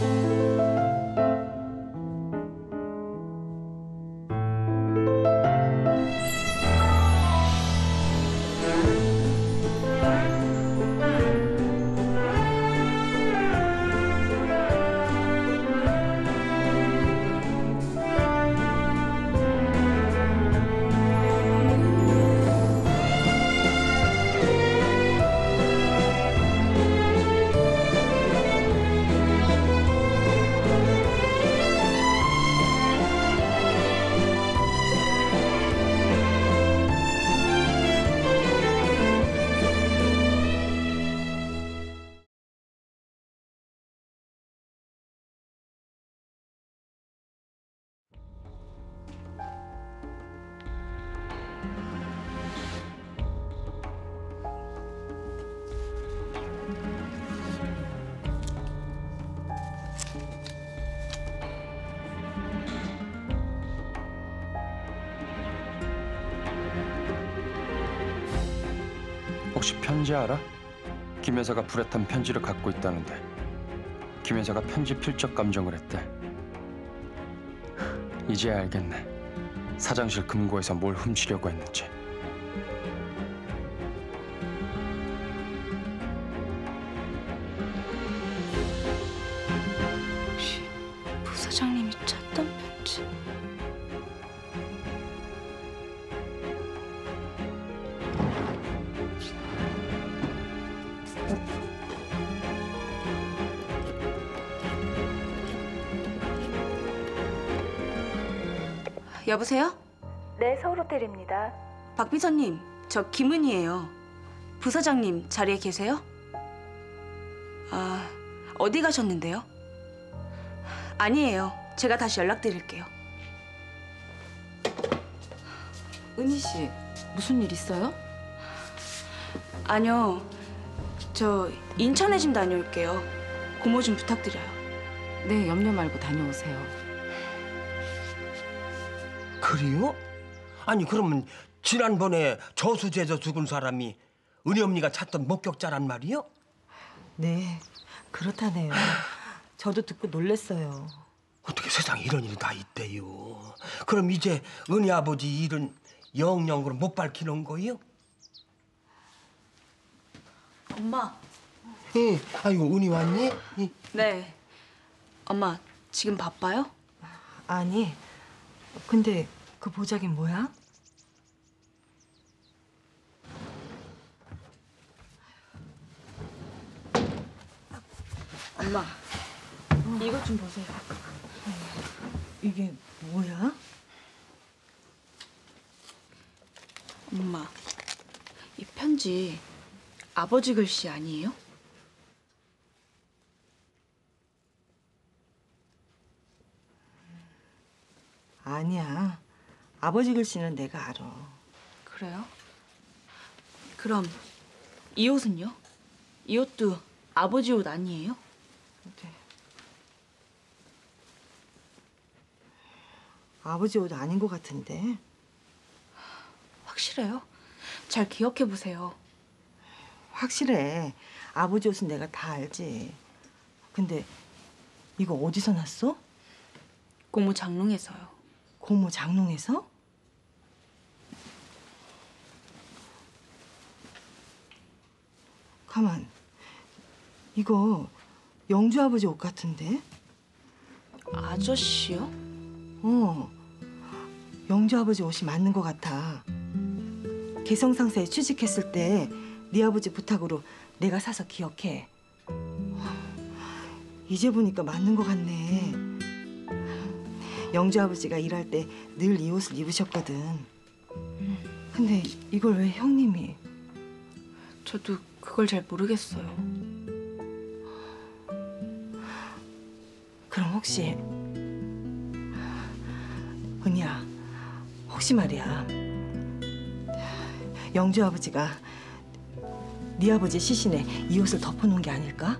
혹시 편지 알아? 김 여사가 불에 탄 편지를 갖고 있다는데 김 여사가 편지 필적 감정을 했대. 이제야 알겠네. 사장실 금고에서 뭘 훔치려고 했는지. 혹시 부사장님이 찾던 편지? 여보세요? 네, 서울호텔입니다. 박 비서님, 저 김은희예요. 부사장님 자리에 계세요? 아, 어디 가셨는데요? 아니에요. 제가 다시 연락드릴게요. 은희 씨, 무슨 일 있어요? 아니요. 저 인천에 좀 다녀올게요. 고모 좀 부탁드려요. 네, 염려 말고 다녀오세요. 그래요? 아니 그러면 지난번에 저수지에서 죽은 사람이 은희 언니가 찾던 목격자란 말이요? 네, 그렇다네요. 저도 듣고 놀랬어요. 어떻게 세상에 이런 일이 다 있대요. 그럼 이제 은희 아버지 일은 영영 못 밝히는 거예요? 엄마. 예, 아이고 은희 왔니? 예. 네. 엄마, 지금 바빠요? 아니, 근데 그 보자기 뭐야? 엄마, 이것 좀 보세요. 이게 뭐야? 엄마, 이 편지 아버지 글씨 아니에요? 아니야. 아버지 글씨는 내가 알아. 그래요? 그럼 이 옷은요? 이 옷도 아버지 옷 아니에요? 네. 아버지 옷 아닌 것 같은데. 확실해요? 잘 기억해 보세요. 확실해. 아버지 옷은 내가 다 알지. 근데 이거 어디서 났어? 고모 장롱에서요. 고모 장롱에서? 가만. 이거 영주 아버지 옷 같은데? 아저씨요? 영주 아버지 옷이 맞는 것 같아. 개성상사에 취직했을 때 네 아버지 부탁으로 내가 사서 기억해. 이제 보니까 맞는 것 같네. 영주 아버지가 일할 때 늘 이 옷을 입으셨거든. 근데 이걸 왜 형님이? 저도 그걸 잘 모르겠어요. 그럼 혹시 은희야, 혹시 말이야 영주 아버지가 네 아버지 시신에 이 옷을 덮어놓은 게 아닐까?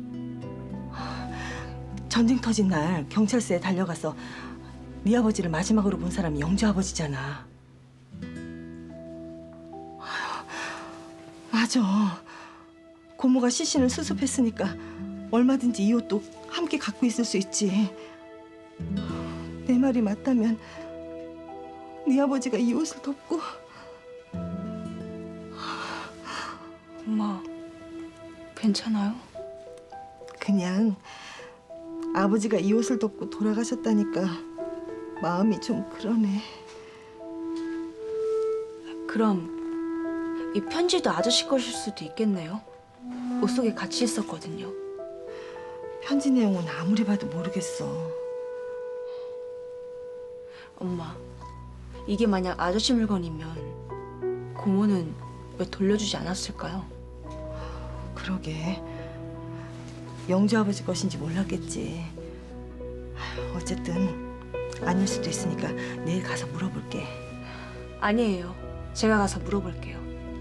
전쟁 터진 날 경찰서에 달려가서 네 아버지를 마지막으로 본 사람이 영주 아버지잖아. 맞아. 고모가 시신을 수습했으니까 얼마든지 이 옷도 함께 갖고 있을 수 있지. 내 말이 맞다면 네 아버지가 이 옷을 덮고. 엄마, 괜찮아요? 그냥 아버지가 이 옷을 덮고 돌아가셨다니까 마음이 좀 그러네. 그럼 이 편지도 아저씨 것일 수도 있겠네요. 옷 속에 같이 있었거든요. 편지 내용은 아무리 봐도 모르겠어. 엄마, 이게 만약 아저씨 물건이면 고모는 왜 돌려주지 않았을까요? 그러게. 영주 아버지 것인지 몰랐겠지. 아휴, 어쨌든 아닐 수도 있으니까 내일 가서 물어볼게. 아니에요. 제가 가서 물어볼게요.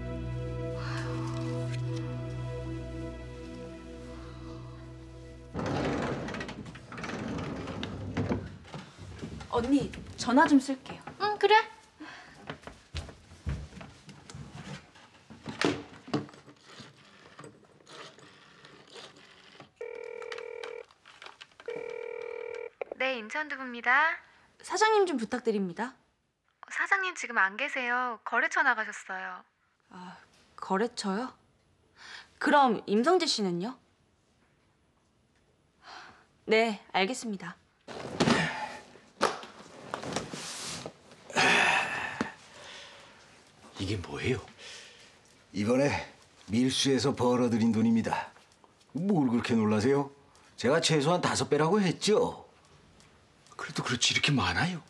언니, 전화 좀 쓸게요. 응, 그래. 네, 인천두부입니다. 사장님 좀 부탁드립니다. 사장님 지금 안 계세요. 거래처 나가셨어요. 아, 거래처요? 그럼 임성재 씨는요? 네, 알겠습니다. 이게 뭐예요? 이번에 밀수에서 벌어들인 돈입니다. 뭘 그렇게 놀라세요? 제가 최소한 5배라고 했죠. 그래도 그렇지 이렇게 많아요?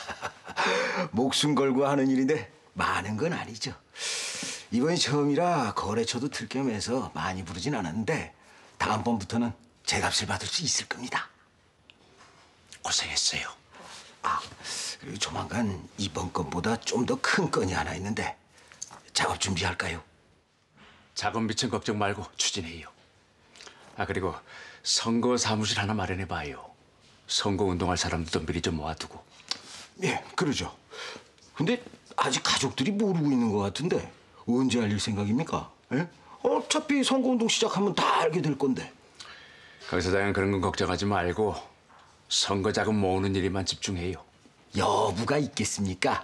목숨 걸고 하는 일인데 많은 건 아니죠. 이번이 처음이라 거래처도 들겸해서 많이 부르진 않았는데 다음번부터는 제 값을 받을 수 있을 겁니다. 고생했어요. 아, 그리고 조만간 이번 건보다 좀 더 큰 건이 하나 있는데 작업 준비할까요? 작업 미천 걱정 말고 추진해요. 아 그리고 선거 사무실 하나 마련해봐요. 선거 운동할 사람들도 미리 좀 모아두고. 예, 그러죠. 근데 아직 가족들이 모르고 있는 것 같은데 언제 알릴 생각입니까? 예? 어차피 선거운동 시작하면 다 알게 될 건데. 강 사장은 그런 건 걱정하지 말고 선거 자금 모으는 일에만 집중해요. 여부가 있겠습니까?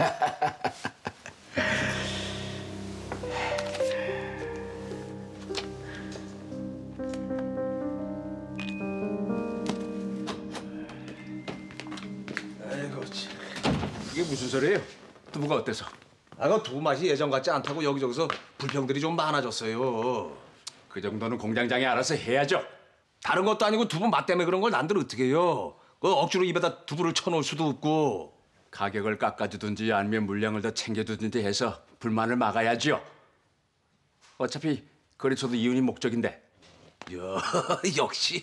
아이고, 이게 무슨 소리예요? 두부가 어때서? 아까 두부 맛이 예전 같지 않다고 여기저기서 불평들이 좀 많아졌어요. 그 정도는 공장장이 알아서 해야죠. 다른 것도 아니고 두부 맛 때문에 그런 걸 남들 어떻게 해요? 그 억지로 입에다 두부를 쳐놓을 수도 없고. 가격을 깎아주든지 아니면 물량을 더 챙겨주든지 해서 불만을 막아야죠. 어차피 거래처도 이윤이 목적인데. 야, 역시.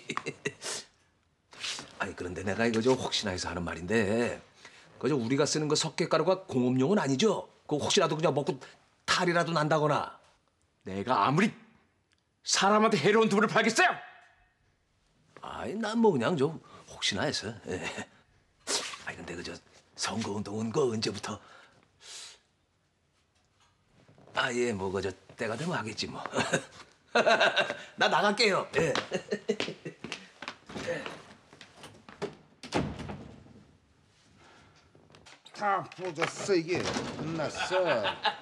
아니 그런데 내가 이거 저 혹시나 해서 하는 말인데 그저 우리가 쓰는 거 석회가루가 공업용은 아니죠? 그 혹시라도 그냥 먹고 탈이라도 난다거나. 내가 아무리 사람한테 해로운 두부를 팔겠어요? 아이 난 뭐 그냥 좀 혹시나 해서. 예. 아니 근데 그저 선거운동은 그 언제부터? 아 예 뭐 그저 때가 되면 하겠지 뭐. 나 나갈게요. 예. 다 부러졌어 이게. 끝났어.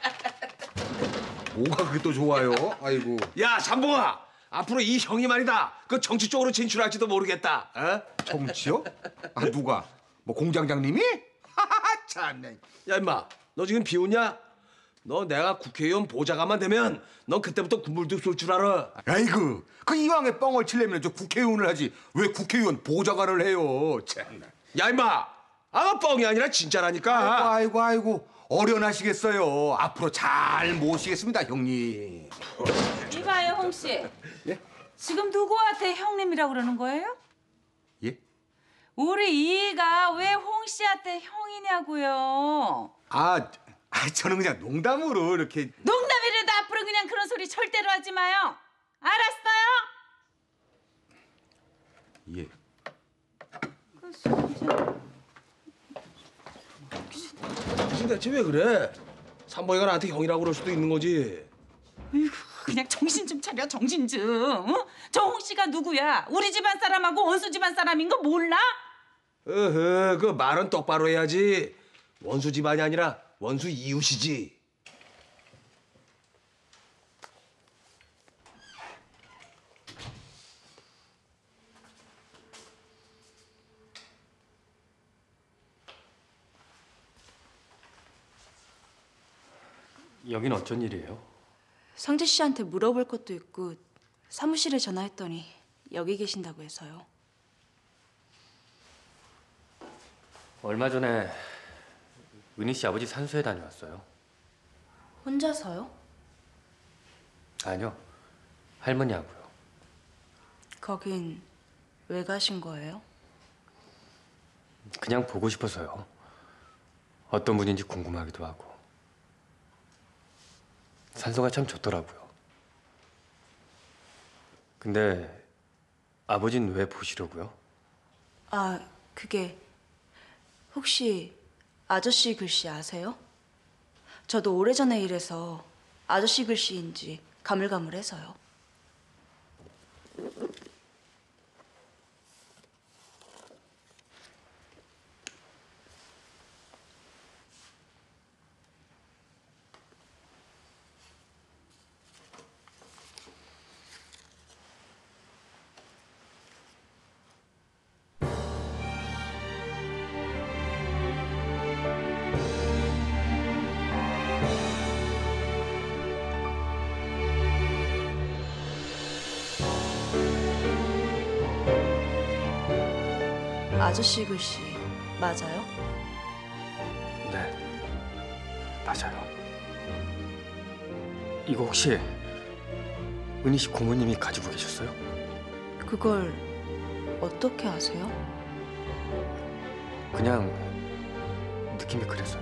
뭐가 그게 또 좋아요? 아이고. 야 잠봉아, 앞으로 이 형이 말이다. 그 정치 쪽으로 진출할지도 모르겠다. 어? 정치요? 아 누가? 뭐 공장장님이? 하하하 참네. 야 임마, 너 지금 비웃냐? 너 내가 국회의원 보좌관만 되면 넌 그때부터 국물도 쏠 줄 알아. 아이고 그 이왕에 뻥을 치려면 저 국회의원을 하지 왜 국회의원 보좌관을 해요? 참나. 야 임마, 아 뻥이 아니라 진짜라니까. 아이고 어련하시겠어요. 앞으로 잘 모시겠습니다 형님. 이봐요, 홍 씨. 예? 지금 누구한테 형님이라고 그러는 거예요? 예? 우리 이가 왜 홍 씨한테 형이냐고요. 저는 그냥 농담으로 이렇게. 농담이라도 앞으로 그냥 그런 소리 절대로 하지 마요. 알았어요? 예. 무슨 대체 왜 그래? 삼봉이가 나한테 형이라고 그럴 수도 있는 거지. 그냥 정신 좀 차려, 정신 좀. 어? 저 홍 씨가 누구야? 우리 집안 사람하고 원수 집안 사람인 거 몰라? 그 말은 똑바로 해야지. 원수 집안이 아니라 원수 이웃이지. 여긴 어쩐 일이에요? 성재 씨한테 물어볼 것도 있고 사무실에 전화했더니 여기 계신다고 해서요. 얼마 전에 은희 씨 아버지 산소에 다녀왔어요. 혼자서요? 아니요, 할머니하고요. 거긴 왜 가신 거예요? 그냥 보고 싶어서요. 어떤 분인지 궁금하기도 하고. 산소가 참 좋더라고요. 근데 아버지는 왜 보시려고요? 아, 그게 혹시 아저씨 글씨 아세요? 저도 오래전에 일해서 아저씨 글씨인지 가물가물해서요. 아저씨 글씨 맞아요? 네, 맞아요. 이거 혹시 은희 씨 고모님이 가지고 계셨어요? 그걸 어떻게 아세요? 그냥 느낌이 그래서요.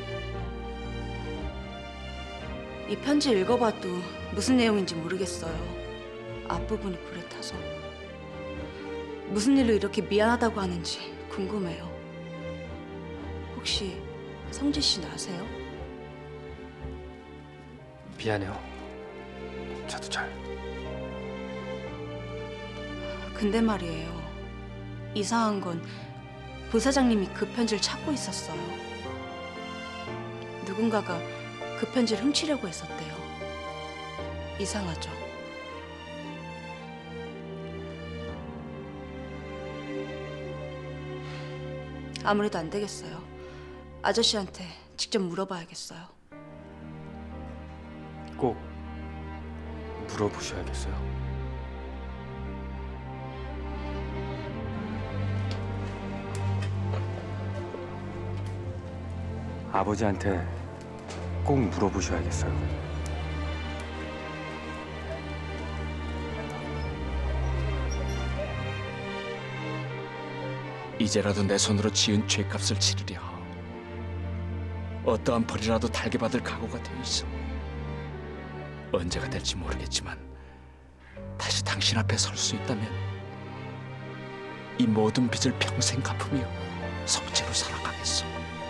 이 편지 읽어봐도 무슨 내용인지 모르겠어요. 앞부분이 불에 타서. 무슨 일로 이렇게 미안하다고 하는지 궁금해요. 혹시 성재 씨는 아세요? 미안해요. 저도 잘. 근데 말이에요. 이상한 건 부사장님이 그 편지를 찾고 있었어요. 누군가가 그 편지를 훔치려고 했었대요. 이상하죠? 아무래도 안 되겠어요. 아저씨한테 직접 물어봐야겠어요. 꼭 물어보셔야겠어요. 아버지한테 꼭 물어보셔야겠어요. 이제라도 내 손으로 지은 죄값을 치르랴. 어떠한 벌이라도 달게 받을 각오가 되어 있어. 언제가 될지 모르겠지만 다시 당신 앞에 설 수 있다면 이 모든 빚을 평생 갚으며 성재로 살아가겠어.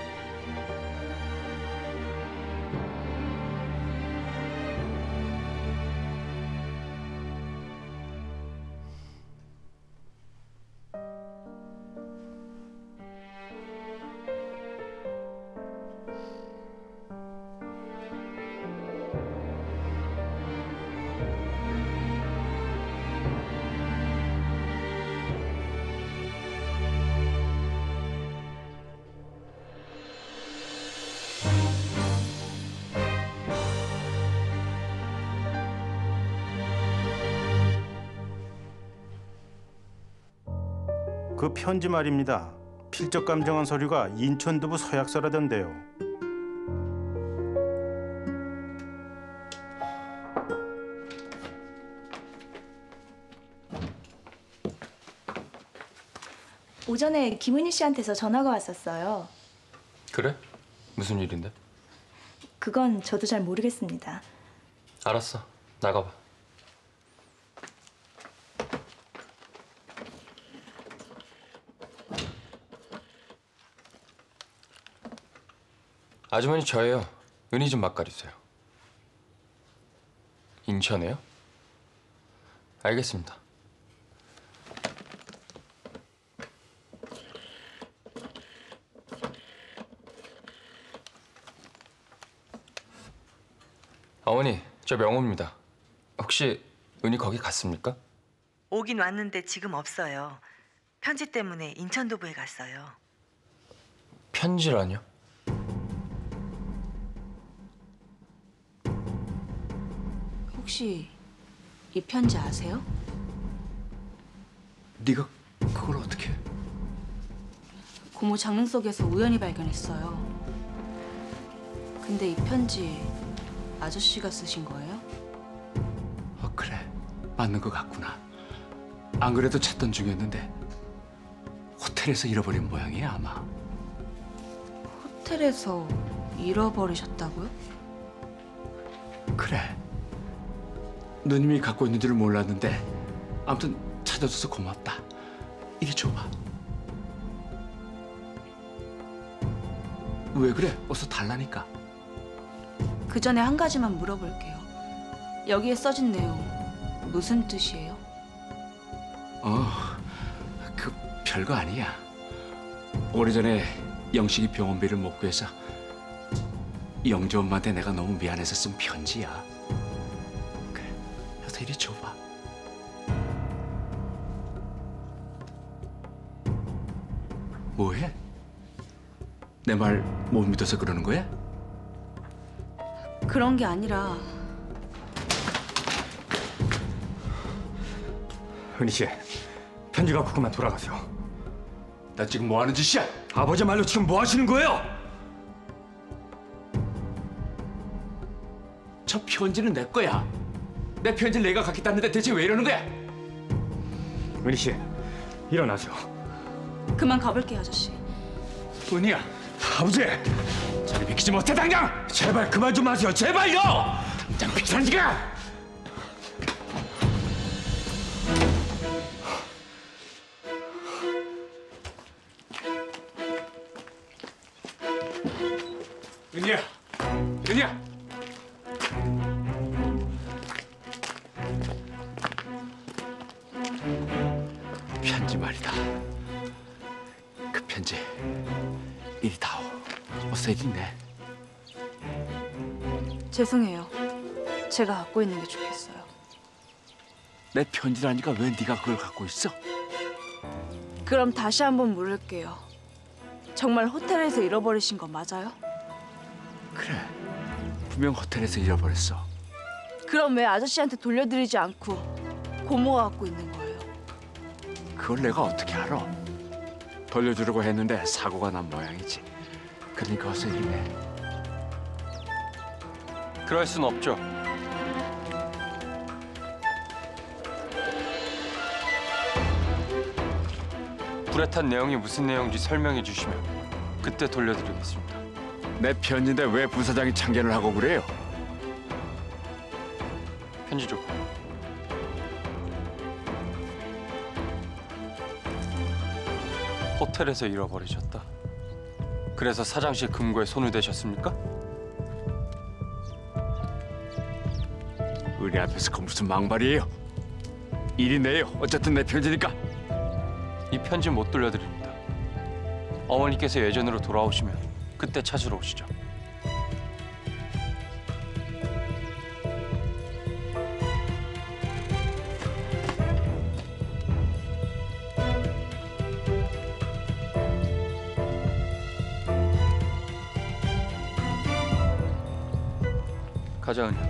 그 편지 말입니다. 필적 감정한 서류가 인천두부 서약서라던데요. 오전에 김은희 씨한테서 전화가 왔었어요. 그래? 무슨 일인데? 그건 저도 잘 모르겠습니다. 알았어. 나가봐. 아주머니 저예요. 은희 좀 맛가리세요. 인천에요? 알겠습니다. 어머니, 저 명호입니다. 혹시 은희 거기 갔습니까? 오긴 왔는데 지금 없어요. 편지 때문에 인천도부에 갔어요. 편지라뇨? 혹시 이 편지 아세요? 네가 그걸 어떻게? 고모 장롱 속에서 우연히 발견했어요. 근데 이 편지 아저씨가 쓰신 거예요? 그래, 맞는 것 같구나. 안 그래도 찾던 중이었는데 호텔에서 잃어버린 모양이야 아마. 호텔에서 잃어버리셨다고요? 그래. 누님이 갖고 있는 줄 몰랐는데 아무튼 찾아줘서 고맙다. 이리 줘봐. 왜 그래? 어서 달라니까. 그 전에 한 가지만 물어볼게요. 여기에 써진 내용 무슨 뜻이에요? 그 별거 아니야. 오래전에 영식이 병원비를 못 구해서 영주 엄마한테 내가 너무 미안해서 쓴 편지야. 그래, 어서 이리 줘봐. 뭐해? 내 말 못 믿어서 그러는 거야? 그런 게 아니라 은희 씨, 편지 갖고 그만 돌아가세요. 나 지금 뭐 하는 짓이야? 아버지 말로 지금 뭐 하시는 거예요? 저 편지는 내 거야. 내 편지를 내가 갖겠다는데 대체 왜 이러는 거야? 은희 씨, 일어나세요. 그만 가볼게요, 아저씨. 은희야. 아버지! 저리 비키지 못해 당장! 제발 그만 좀 하세요, 제발요! 당장 비키라니까! 은희야! 은희야! 편지 말이다. 그 편지 이리 다오. 어서 이리 내. 죄송해요. 제가 갖고 있는 게 좋겠어요. 내 편지라니까 왜 네가 그걸 갖고 있어? 그럼 다시 한번 물을게요. 정말 호텔에서 잃어버리신 거 맞아요? 그래. 분명 호텔에서 잃어버렸어. 그럼 왜 아저씨한테 돌려드리지 않고 고모가 갖고 있는 거예요? 그걸 내가 어떻게 알아? 돌려주려고 했는데 사고가 난 모양이지. 그러니까 어서 이리 내. 그럴 순 없죠. 불에 탄 내용이 무슨 내용인지 설명해 주시면 그때 돌려드리겠습니다. 내 편지인데 왜 부사장이 참견을 하고 그래요? 편지 줘. 호텔에서 잃어버리셨다. 그래서 사장실 금고에 손을 대셨습니까? 은희 앞에서 그 무슨 망발이에요? 이리 내요. 어쨌든 내 편지니까. 이 편지 못 돌려드립니다. 어머니께서 예전으로 돌아오시면 그때 찾으러 오시죠. 가자, 은희.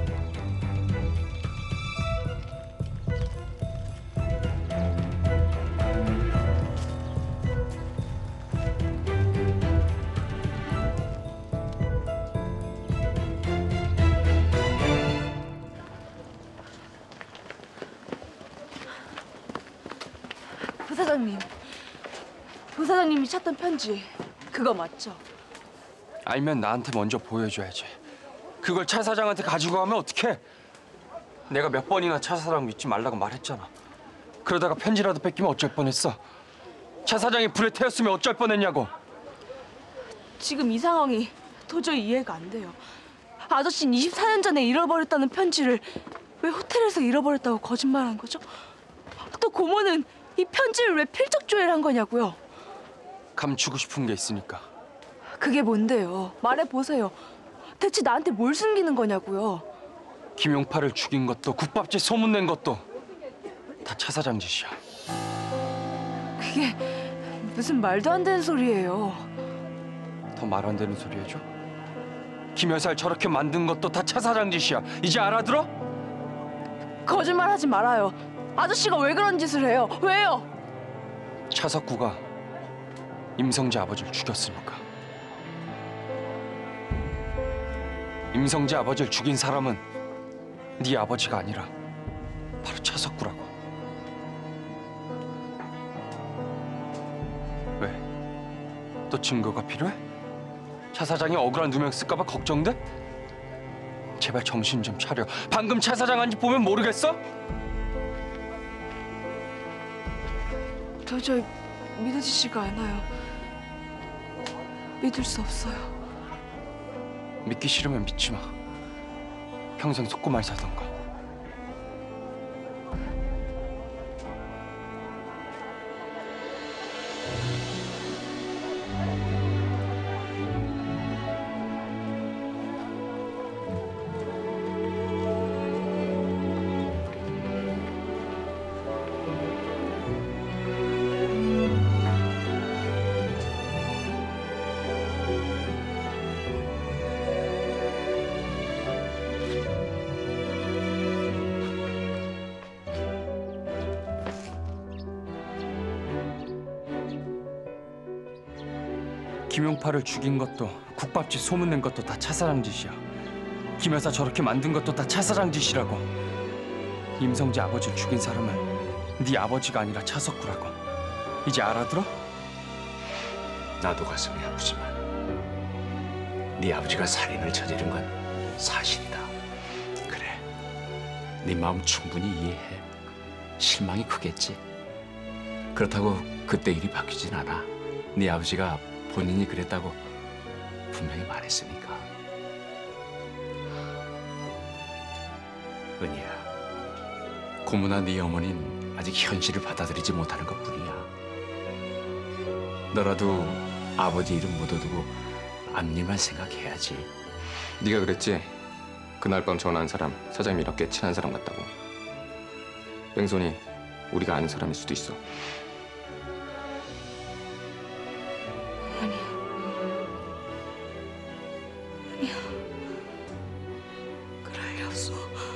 부사장님이 찾던 편지 그거 맞죠? 알면 나한테 먼저 보여줘야지. 그걸 차 사장한테 가지고 가면 어떡해? 내가 몇 번이나 차 사장 믿지 말라고 말했잖아. 그러다가 편지라도 뺏기면 어쩔 뻔했어. 차 사장이 불에 태웠으면 어쩔 뻔했냐고. 지금 이 상황이 도저히 이해가 안 돼요. 아저씨는 24년 전에 잃어버렸다는 편지를 왜 왜 호텔에서 잃어버렸다고 거짓말한 거죠? 또 고모는 이 편지를 왜 필적조회를 한 거냐고요? 감추고 싶은 게 있으니까. 그게 뭔데요? 말해보세요. 대체 나한테 뭘 숨기는 거냐고요? 김용팔을 죽인 것도 국밥집 소문낸 것도 다 차 사장 짓이야. 그게 무슨 말도 안 되는 소리예요. 더 말 안 되는 소리 해줘? 김 여사를 저렇게 만든 것도 다 차 사장 짓이야. 이제 알아들어? 거짓말하지 말아요. 아저씨가 왜 그런 짓을 해요? 왜요? 차석구가 임성재 아버지를 죽였으니까. 임성재 아버지를 죽인 사람은 네 아버지가 아니라 바로 차석구라고. 왜? 또 증거가 필요해? 차 사장이 억울한 누명 쓸까 봐 걱정돼? 제발 정신 좀 차려. 방금 차 사장 한 짓 보면 모르겠어? 도저히 믿어지지가 않아요. 믿을 수 없어요. 믿기 싫으면 믿지 마. 평생 속고만 살던가. 김용팔을 죽인 것도 국밥집 소문낸 것도 다 차사장 짓이야. 김 여사 저렇게 만든 것도 다 차사장 짓이라고. 임성재 아버지를 죽인 사람은 네 아버지가 아니라 차석구라고. 이제 알아들어? 나도 가슴이 아프지만 네 아버지가 살인을 저지른 건 사실이다. 그래, 네 마음 충분히 이해해. 실망이 크겠지. 그렇다고 그때 일이 바뀌진 않아. 네 아버지가 본인이 그랬다고 분명히 말했으니까. 은희야, 고모나 네 어머니는 아직 현실을 받아들이지 못하는 것뿐이야. 너라도 아버지 이름 묻어두고 앞일만 생각해야지. 네가 그랬지? 그날 밤 전화한 사람 사장님이 이렇게 친한 사람 같다고. 뺑소니 우리가 아는 사람일 수도 있어. 아니야. 그럴 리 없어.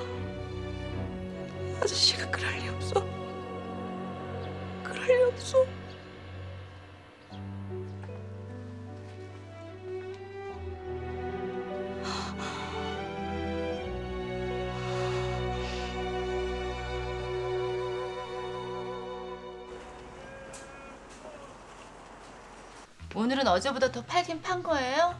아저씨가 그럴 리 없어. 그럴 리 없어. 오늘은 어제보다 더 팔긴 판 거예요?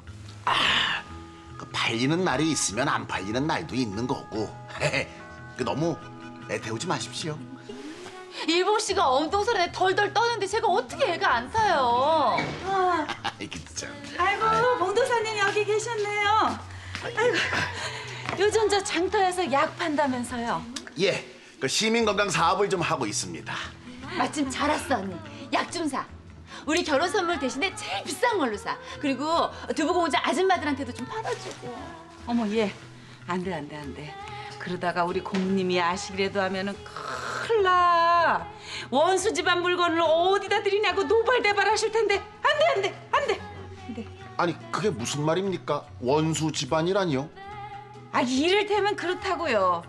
그 팔리는 날이 있으면 안 팔리는 날도 있는 거고. 그 너무 애태우지 마십시오. 일봉 씨가 엄동설에 덜덜 떠는데 제가 어떻게 애가 안 사요? 이게 진짜. 아이고, 봉도사님 여기 계셨네요. 아이고, 요즘 저 장터에서 약 판다면서요? 예, 그 시민 건강 사업을 좀 하고 있습니다. 마침 잘 왔어, 언니. 약 좀 사. 우리 결혼 선물 대신에 제일 비싼 걸로 사. 그리고 두부공장 아줌마들한테도 좀 팔아주고. 어머, 얘. 안 돼, 안 돼, 안 돼. 그러다가 우리 고모님이 아시기라도 하면은 큰일 나. 원수 집안 물건을 어디다 드리냐고 노발대발 하실 텐데. 안 돼, 안 돼, 안 돼. 안 돼. 아니 그게 무슨 말입니까? 원수 집안이라니요? 아, 이를테면 그렇다고요.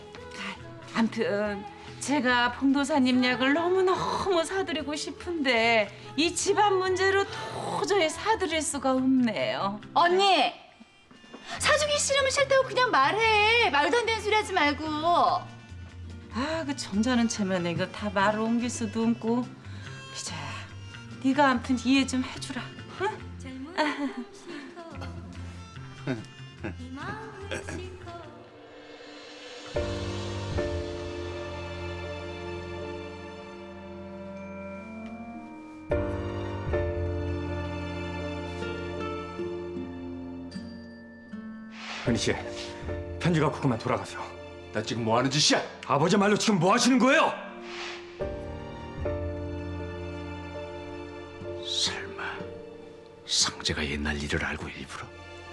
암튼 제가 봉도사님 약을 너무너무 사드리고 싶은데 이 집안 문제로 도저히 사드릴 수가 없네요. 언니! 사주기 싫으면 싫다고 그냥 말해. 말도 안 되는 소리 하지 말고. 아, 그 점잖은 체면에 이거 다 말을 옮길 수도 없고. 비자야, 네가 암튼 이해 좀 해주라. 응? 은희 씨, 편지 갖고 그만 돌아가세요. 나 지금 뭐 하는 짓이야? 아버지 말로 지금 뭐 하시는 거예요? 설마 상재가 옛날 일을 알고 일부러?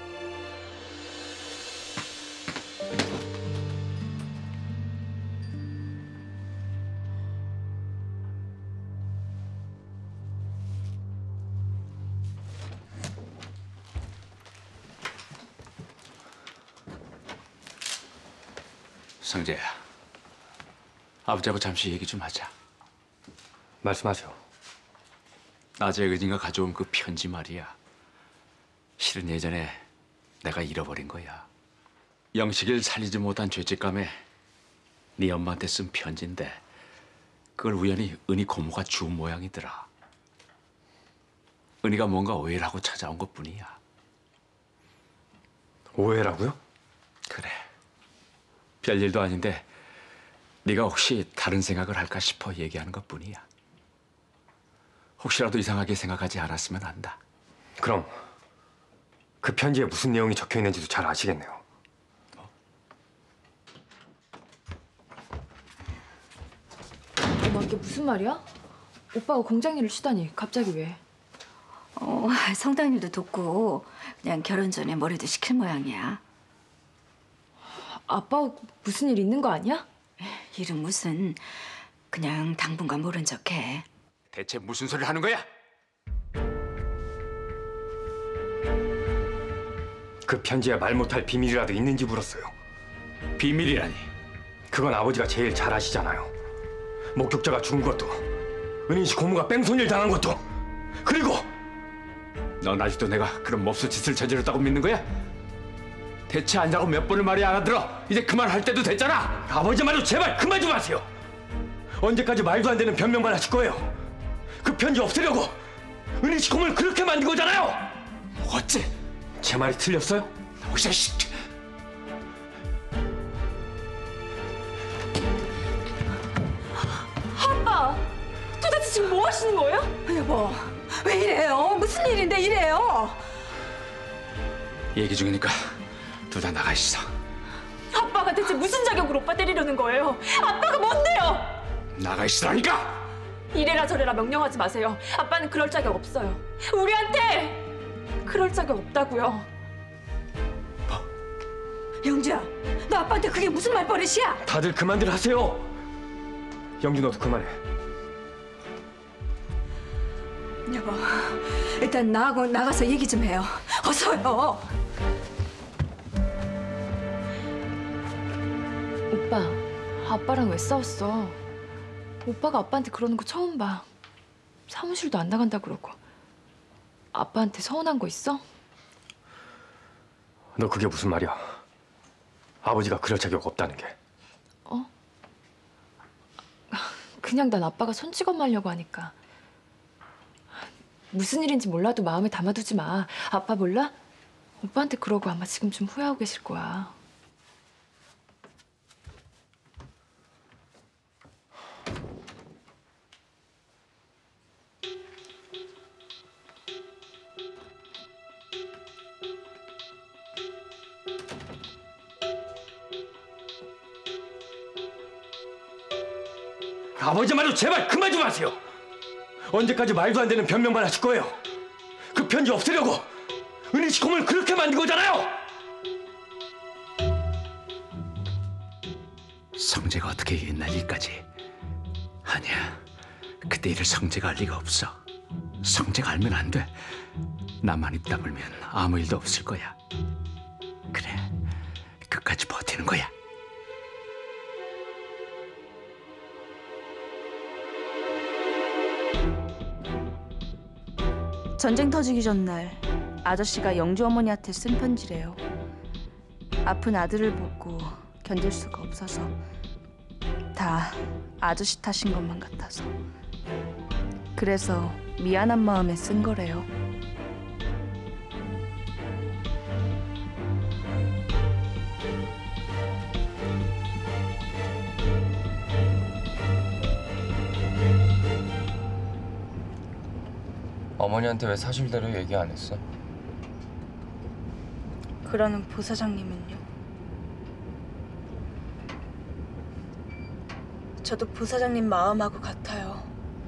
상재야, 아버지하고 잠시 얘기 좀 하자. 말씀하세요. 낮에 은희가 가져온 그 편지 말이야. 실은 예전에 내가 잃어버린 거야. 영식이를 살리지 못한 죄책감에 네 엄마한테 쓴 편지인데 그걸 우연히 은희 고모가 주운 모양이더라. 은희가 뭔가 오해를 하고 찾아온 것뿐이야. 오해라고요? 그래. 별일도 아닌데 네가 혹시 다른 생각을 할까 싶어 얘기하는 것뿐이야. 혹시라도 이상하게 생각하지 않았으면 한다. 그럼 그 편지에 무슨 내용이 적혀 있는지도 잘 아시겠네요. 엄마 이게 무슨 말이야? 오빠가 공장 일을 쉬다니 갑자기 왜? 성당 일도 돕고 그냥 결혼 전에 머리도 식힐 모양이야. 아빠 무슨 일 있는 거 아니야? 일은 무슨 그냥 당분간 모른 척해. 대체 무슨 소리를 하는 거야? 그 편지에 말 못할 비밀이라도 있는지 물었어요. 비밀이라니? 그건 아버지가 제일 잘 아시잖아요. 목격자가 죽은 것도, 은희 씨 고모가 뺑소니를 당한 것도, 그리고 넌 아직도 내가 그런 몹쓸 짓을 저질렀다고 믿는 거야? 대체 안자고 몇 번을 말이 알아들어? 이제 그만할 때도 됐잖아. 아버지 말로 제발 그만 좀 하세요. 언제까지 말도 안 되는 변명만 하실 거예요? 그 편지 없애려고 은희 씨 고모를 그렇게 만든 거잖아요. 어째? 제 말이 틀렸어요? 혹시 아빠! 도대체 지금 뭐 하시는 거예요? 여보, 왜 이래요? 무슨 일인데 이래요? 얘기 중이니까 둘 다 나가 있어. 아빠가 대체 무슨 자격으로 오빠 때리려는 거예요? 아빠가 뭔데요? 나가 있으라니까! 이래라 저래라 명령하지 마세요. 아빠는 그럴 자격 없어요. 우리한테 그럴 자격 없다고요. 영주야, 너 아빠한테 그게 무슨 말버릇이야? 다들 그만들 하세요. 영주 너도 그만해. 여보, 일단 나하고 나가서 얘기 좀 해요. 어서요. 오빠, 아빠랑 왜 싸웠어? 오빠가 아빠한테 그러는 거 처음 봐. 사무실도 안 나간다 그러고. 아빠한테 서운한 거 있어? 너 그게 무슨 말이야? 아버지가 그럴 자격 없다는 게. 그냥 난 아빠가 손찌검 하려고 하니까. 무슨 일인지 몰라도 마음에 담아두지 마. 아빠 몰라? 오빠한테 그러고 아마 지금 좀 후회하고 계실 거야. 아버지 말로 제발 그만 좀 하세요. 언제까지 말도 안 되는 변명만 하실 거예요? 그 편지 없애려고 은희 씨 고모를 그렇게 만든 거잖아요. 성재가 어떻게 옛날 일까지? 아니야. 그때 일을 성재가 알 리가 없어. 성재가 알면 안 돼. 나만 입 다물면 아무 일도 없을 거야. 그래. 끝까지 버티는 거야. 전쟁 터지기 전날 아저씨가 영주 어머니한테 쓴 편지래요. 아픈 아들을 보고 견딜 수가 없어서 다 아저씨 탓인 것만 같아서 그래서 미안한 마음에 쓴 거래요. 어머니한테 왜 사실대로 얘기 안 했어? 그러는 보사장님은요? 저도 부사장님 마음하고 같아요.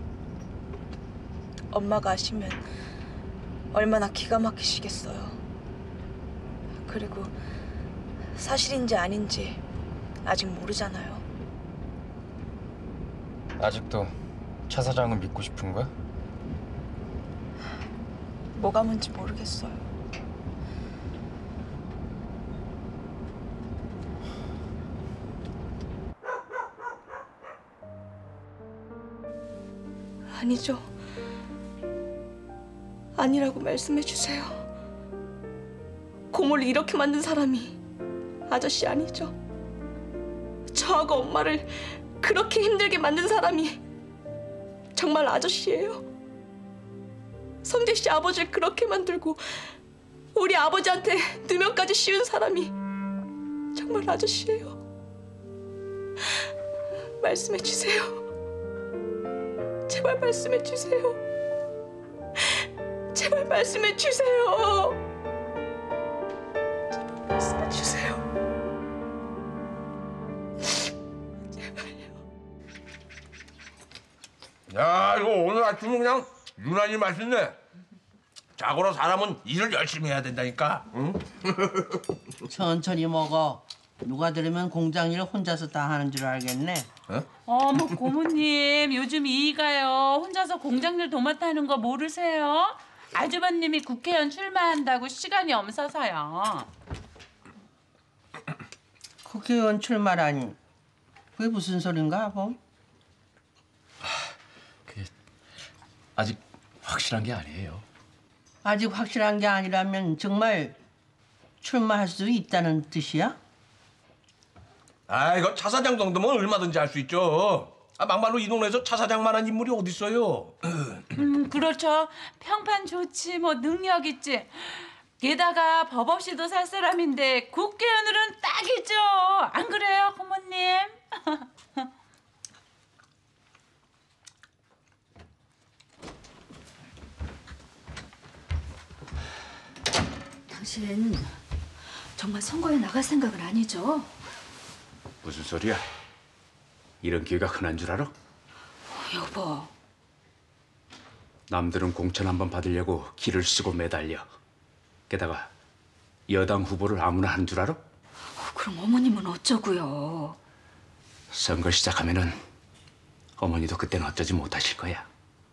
엄마가 아시면 얼마나 기가 막히시겠어요. 그리고 사실인지 아닌지 아직 모르잖아요. 아직도 차 사장은 믿고 싶은 거야? 뭐가 뭔지 모르겠어요. 아니죠. 아니라고 말씀해 주세요. 고모를 이렇게 만든 사람이 아저씨 아니죠. 저하고 엄마를 그렇게 힘들게 만든 사람이 정말 아저씨예요. 성재 씨 아버지를 그렇게 만들고 우리 아버지한테 누명까지 씌운 사람이 정말 아저씨예요. 말씀해 주세요. 제발 말씀해 주세요. 제발 말씀해 주세요. 제발 말씀해 주세요. 야, 이거 오늘 아침은 그냥 유난히 맛있네. 자고로 사람은 일을 열심히 해야 된다니까. 응? 천천히 먹어. 누가 들으면 공장 일 혼자서 다 하는 줄 알겠네. 어머 고모님 요즘 이가요. 혼자서 공장일 도맡아하는 거 모르세요? 아주버님이 국회의원 출마한다고 시간이 없어서요. 국회의원 출마라니. 그게 무슨 소린가, 아범? 아직 확실한 게 아니에요. 아직 확실한 게 아니라면 정말 출마할 수 있다는 뜻이야? 아, 이거 차 사장 정도면 얼마든지 할 수 있죠. 아, 막말로 이 동네에서 차 사장만한 인물이 어디 있어요? 그렇죠. 평판 좋지 뭐 능력 있지. 게다가 법 없이도 살 사람인데 국회의원으로는 딱이죠. 안 그래요 고모님? 당신 정말 선거에 나갈 생각은 아니죠? 무슨 소리야? 이런 기회가 흔한 줄 알아? 여보, 남들은 공천 한번 받으려고 길을 쓰고 매달려. 게다가 여당 후보를 아무나 하는 줄 알아? 그럼 어머님은 어쩌고요? 선거 시작하면은 어머니도 그때는 어쩌지 못하실 거야.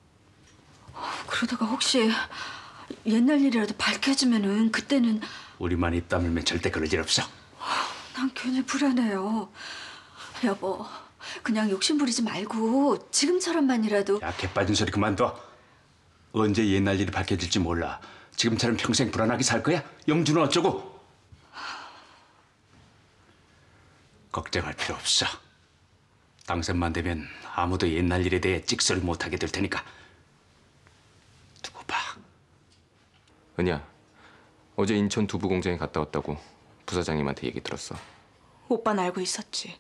그러다가 혹시 옛날 일이라도 밝혀지면은 그때는 우리만 입 다물면 절대 그럴 일 없어. 난 괜히 불안해요. 여보, 그냥 욕심 부리지 말고 지금처럼만이라도. 야, 개빠진 소리 그만둬. 언제 옛날 일이 밝혀질지 몰라. 지금처럼 평생 불안하게 살 거야? 영주는 어쩌고? 걱정할 필요 없어. 당선만 되면 아무도 옛날 일에 대해 찍소리 못하게 될 테니까 두고 봐. 은희야, 어제 인천 두부 공장에 갔다 왔다고 부사장님한테 얘기 들었어. 오빠는 알고 있었지.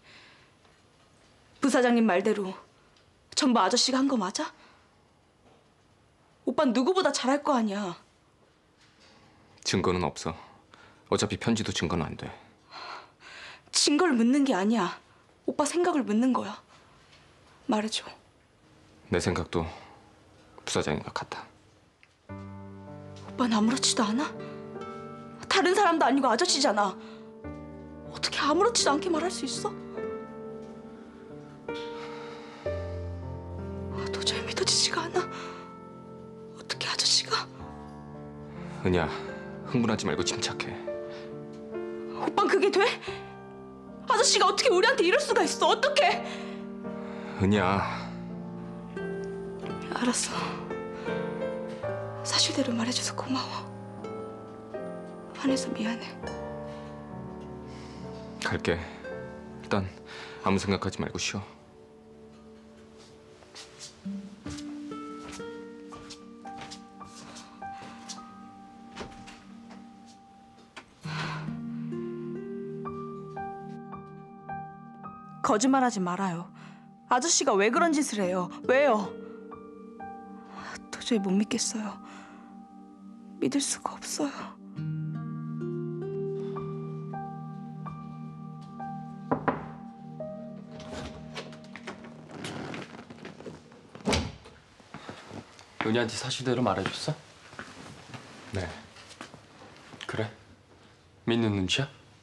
부사장님 말대로 전부 아저씨가 한 거 맞아? 오빠는 누구보다 잘할 거 아니야. 증거는 없어. 어차피 편지도 증거는 안 돼. 증거를 묻는 게 아니야. 오빠 생각을 묻는 거야. 말해줘. 내 생각도 부사장님과 같아. 오빠는 아무렇지도 않아? 다른 사람도 아니고 아저씨잖아. 어떻게 아무렇지도 않게 말할 수 있어? 도저히 믿어지지가 않아. 어떻게 아저씨가? 은희야, 흥분하지 말고 침착해. 오빤 그게 돼? 아저씨가 어떻게 우리한테 이럴 수가 있어? 어떻게? 은희야. 알았어. 사실대로 말해줘서 고마워. 화내서 미안해. 갈게. 일단 아무 생각하지 말고 쉬어. 거짓말하지 말아요. 아저씨가 왜 그런 짓을 해요? 왜요? 도저히 못 믿겠어요. 믿을 수가 없어요. 은희한테 사실대로 말해줬어? 네. 그래? 믿는 눈치야?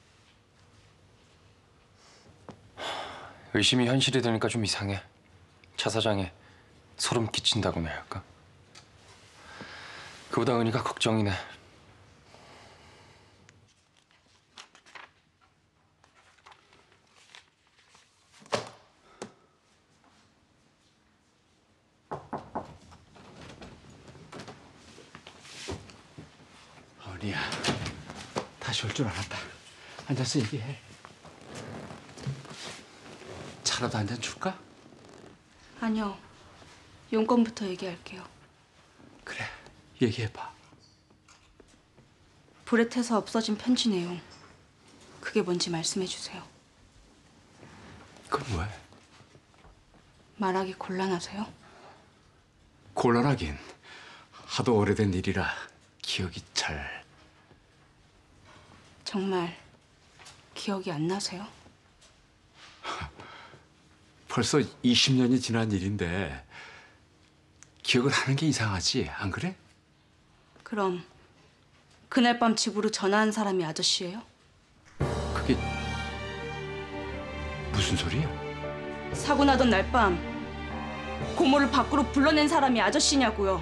의심이 현실이 되니까 좀 이상해. 차 사장에 소름 끼친다고나 해야 할까? 그보다 은희가 걱정이네. 언니야, 다시 올 줄 알았다. 앉아서 얘기해. 차라도 한 잔 줄까? 아니요. 용건부터 얘기할게요. 그래, 얘기해봐. 불에 태서 없어진 편지 내용. 그게 뭔지 말씀해 주세요. 그건 왜? 말하기 곤란하세요? 곤란하긴. 하도 오래된 일이라 기억이 잘... 정말 기억이 안 나세요? 벌써 20년이 지난 일인데 기억을 하는 게 이상하지, 안 그래? 그럼 그날 밤 집으로 전화한 사람이 아저씨예요? 그게 무슨 소리야? 사고 나던 날 밤 고모를 밖으로 불러낸 사람이 아저씨냐고요.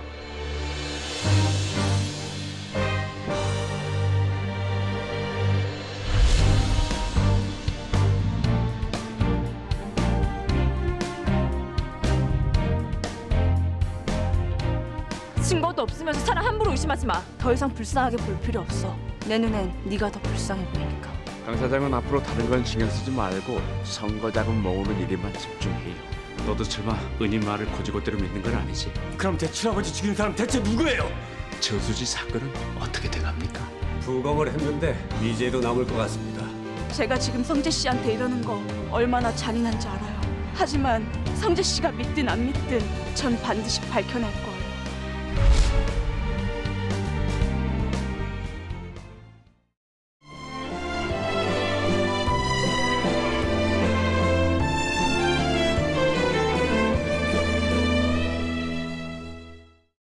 증거도 없으면서 사람 함부로 의심하지 마. 더 이상 불쌍하게 볼 필요 없어. 내 눈엔 네가 더 불쌍해 보이니까. 강 사장은 앞으로 다른 건 신경 쓰지 말고 선거 자금 모으는 일에만 집중해요. 너도 설마 은희 말을 고지고대로 믿는 건 아니지? 그럼 제 친아버지 죽인 사람 대체 누구예요? 저수지 사건은 어떻게 돼갑니까? 부검을 했는데 미제로 남을 것 같습니다. 제가 지금 성재 씨한테 이러는 거 얼마나 잔인한지 알아요. 하지만 성재 씨가 믿든 안 믿든 전 반드시 밝혀낼 거예요.